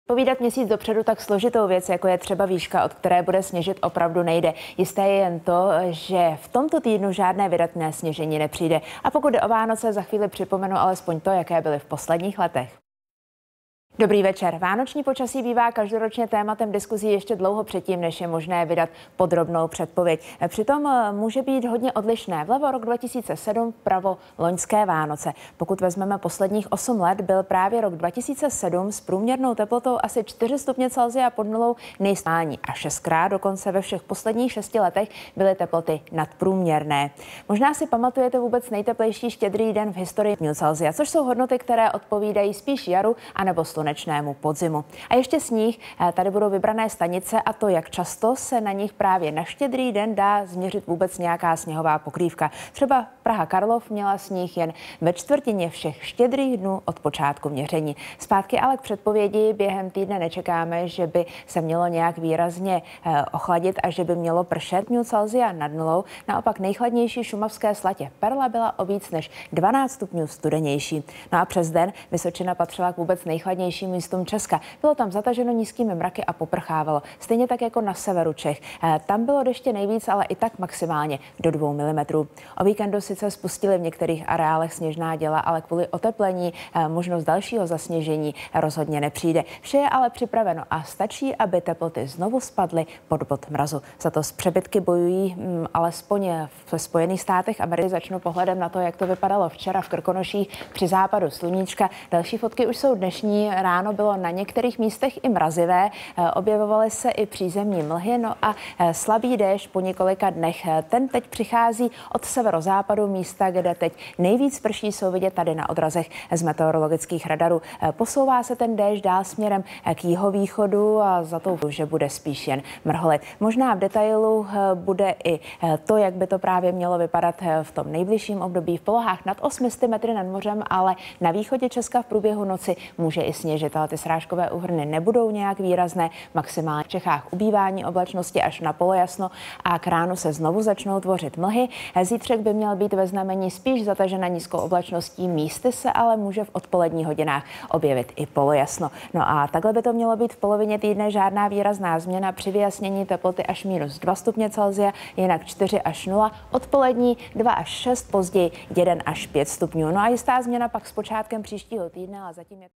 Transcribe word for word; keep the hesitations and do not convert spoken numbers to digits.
Povídat měsíc dopředu tak složitou věc, jako je třeba výška, od které bude sněžit, opravdu nejde. Jisté je jen to, že v tomto týdnu žádné vydatné sněžení nepřijde. A pokud jde o Vánoce, za chvíli připomenu alespoň to, jaké byly v posledních letech. Dobrý večer. Vánoční počasí bývá každoročně tématem diskuzí ještě dlouho předtím, než je možné vydat podrobnou předpověď. Přitom může být hodně odlišné. Vlevo rok dva tisíce sedm, vpravo loňské Vánoce. Pokud vezmeme posledních osm let, byl právě rok dva tisíce sedm s průměrnou teplotou asi čtyři stupně Celsia pod nulou nejstání a šestkrát dokonce ve všech posledních šesti letech byly teploty nadprůměrné. Možná si pamatujete vůbec nejteplejší štědrý den v historii Celsia, což jsou hodnoty, které odpovídají spíš jaru anebo slunečnému podzimu. A ještě sníh, tady budou vybrané stanice a to, jak často se na nich právě na štědrý den dá změřit vůbec nějaká sněhová pokrývka. Třeba Praha Karlov měla sníh jen ve čtvrtině všech štědrých dnů od počátku měření. Zpátky ale k předpovědi, během týdne nečekáme, že by se mělo nějak výrazně eh, ochladit a že by mělo pršet Celsia nad nulou. Naopak nejchladnější šumavské Slatě Perla byla o víc než dvanáct stupňů studenější. No a přes den Vysočina patřila k vůbec nejchladnějším místům Česka. Bylo tam zataženo nízkými mraky a poprchávalo. Stejně tak jako na severu Čech. Tam bylo deště nejvíc, ale i tak maximálně do dvou milimetrů. O víkendu sice spustili v některých areálech sněžná děla, ale kvůli oteplení možnost dalšího zasněžení rozhodně nepřijde. Vše je ale připraveno a stačí, aby teploty znovu spadly pod bod mrazu. Za to s přebytky bojují hm, alespoň ve Spojených státech Ameriky. Začnu pohledem na to, jak to vypadalo včera v Krkonoších při západu sluníčka. Další fotky už jsou dnešní. Ráno bylo na některých místech i mrazivé, objevovaly se i přízemní mlhy, no a slabý déšť po několika dnech. Ten teď přichází od severozápadu, místa, kde teď nejvíc prší, jsou vidět tady na odrazech z meteorologických radarů. Posouvá se ten déšť dál směrem k jihovýchodu a za to, že bude spíš jen mrholit. Možná v detailu bude i to, jak by to právě mělo vypadat v tom nejbližším období v polohách nad osmi sty metry nad mořem, ale na východě Česka v průběhu noci může i sněžit, ale ty srážkové úhrny nebudou nějak výrazné. Maximálně v Čechách ubývání oblačnosti až na polojasno a k ránu se znovu začnou tvořit mlhy. Zítřek by měl být ve znamení spíš zatažena nízkou oblačností, místy se ale může v odpoledních hodinách objevit i polojasno. No a takhle by to mělo být v polovině týdne, žádná výrazná změna, při vyjasnění teploty až minus dva stupně Celsia, jinak čtyři až nula, odpolední dva až šest, později jeden až pět stupňů. No a jistá změna pak s počátkem příštího týdne, ale zatím je